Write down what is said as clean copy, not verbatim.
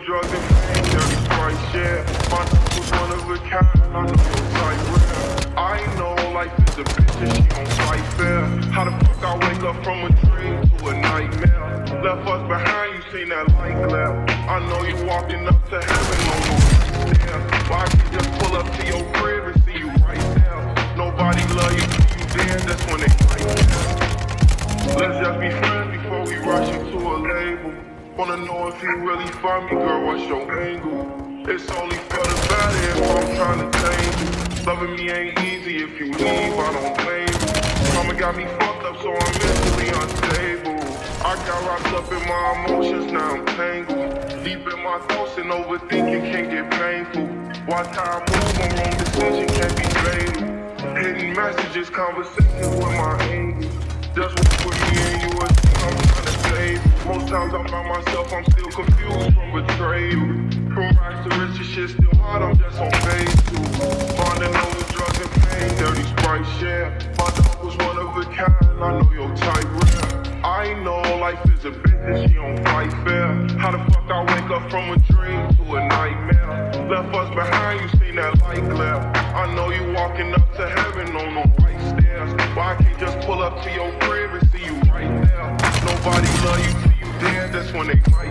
drugs and pain, dirty Sprite share. My dog was one of a kind, I know your type rare. I know life is a bitch and she gon' fight fair. How the fuck I wake up from a dream to a nightmare? Left us behind, you seen that light glare. I know you walking up to heaven on no right there. Why can't you just pull up to your crib and see you right there? Nobody love you till you dead, that's when they fight there. Let's just be friends before we rush into a label. Wanna know if you really for me, girl, what's your angle? It's only for the better if I'm trying to change you. Loving me ain't easy, if you leave, I don't blame you. Mama got me fucked up, so I'm mentally unstable. I got wrapped up in my emotions, now I'm tangled. Deep in my thoughts and overthinking can get painful. Watch how I move, a wrong decision can be fatal. Hidden messages, conversations with my angels. Just walk with me and you would think I'm trying to save. Most times I'm by myself, I'm still confused from betrayal. From rags to riches, shit still hard, I'm just on phase 2. Bonding over drugs and pain, dirty Sprite share. My dog was one of a kind, I know your type rare. I know life is a bitch and she don't fight fair. How the fuck I wake up from a dream to a nightmare? Left us behind, you seen that light glare. I know you walking up to heaven on the right stairs. Why I can't just pull up to your crib and see you right there? Nobody love you till you dead, that's when they fight.